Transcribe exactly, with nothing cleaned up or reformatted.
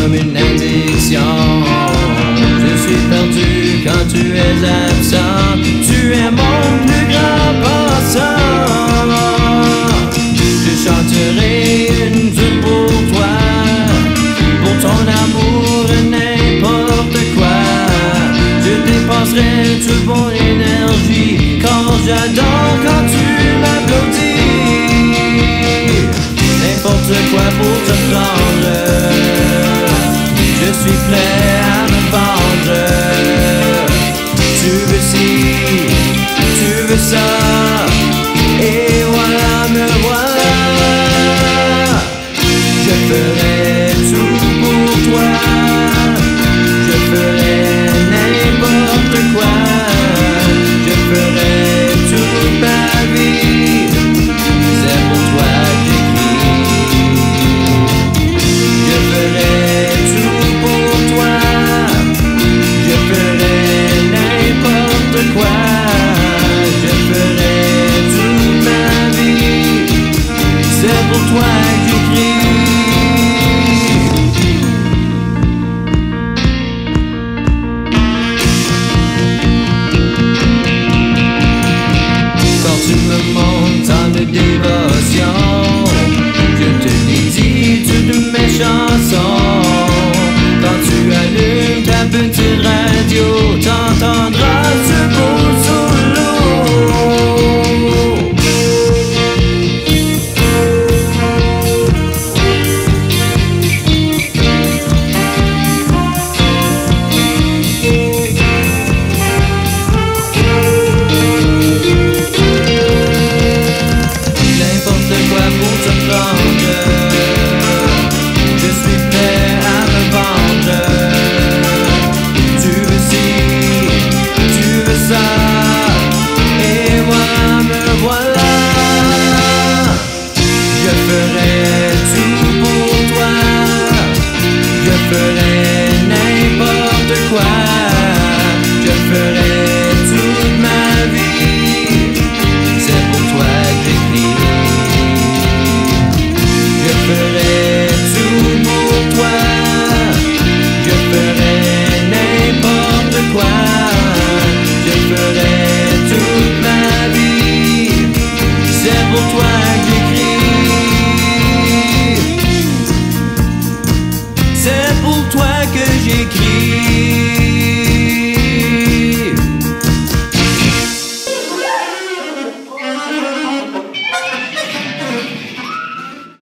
comme une addiction. Je suis perdu quand tu es absent. Tu es mon plus grand passant. Je chanterai une tune pour toi, pour ton amour et n'importe quoi. Je dépenserai toute mon énergie, quand j'adore quand tu m'applaudis. N'importe quoi pour te prendre, je suis prêt à me vendre. Tu veux ci, tu veux ça, et voilà me voilà. Je ferai tout pour toi, je ferai n'importe quoi. Je ferai toute ma vie, c'est pour toi que j'écris. Je ferai tout pour toi, je ferai n'importe quoi. Je ferai toute ma vie, c'est pour toi que j'écris. Tu me montres tant de dévotion, je te dédie toutes mes chansons.